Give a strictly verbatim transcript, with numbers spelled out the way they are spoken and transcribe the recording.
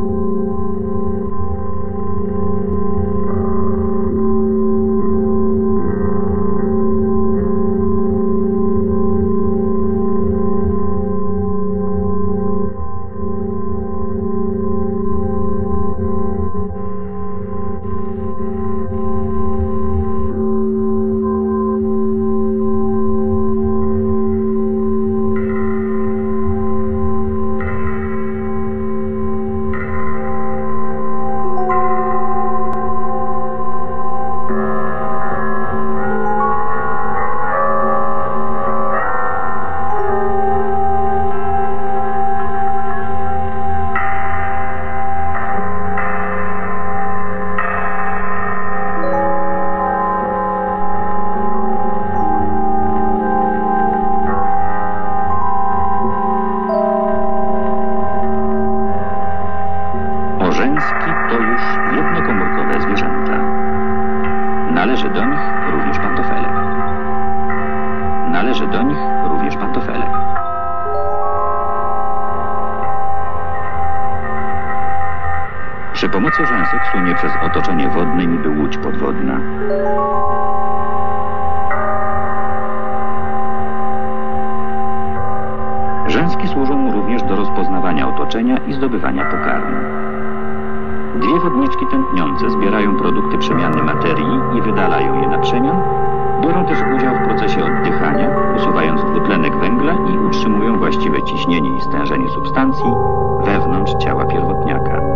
Orzęski to już jednokomórkowe zwierzęta. Należy do nich również pantofelek. Należy do nich również pantofelek. Przy pomocy rzęsek sunie przez otoczenie wodne niby łódź podwodna. Rzęski służą mu również do rozpoznawania otoczenia i zdobywania pokarmu. Dwie wodniczki tętniące zbierają produkty przemiany materii i wydalają je na przemian. Biorą też udział w procesie oddychania, usuwając dwutlenek węgla i utrzymują właściwe ciśnienie i stężenie substancji wewnątrz ciała pierwotniaka.